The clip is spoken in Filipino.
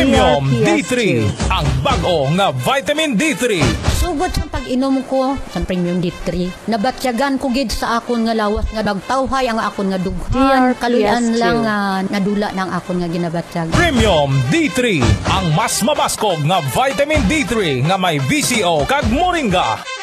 Premium D3, ang bago nga vitamin D3. Sugod sa pag-inom ko sa Premium D3, nabatyagan ko gid sa akon nga lawas nga bagtawhay ang akon nga dughan. Kaluyan lang nadula ng akon nga ginabatyag. Premium D3, ang mas mabaskog nga vitamin D3 nga may VCO kag moringa.